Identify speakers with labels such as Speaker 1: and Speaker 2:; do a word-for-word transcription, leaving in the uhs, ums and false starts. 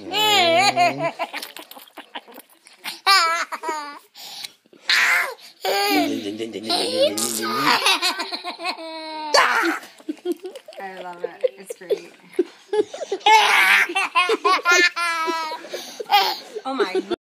Speaker 1: I love it. It's great. Oh my God.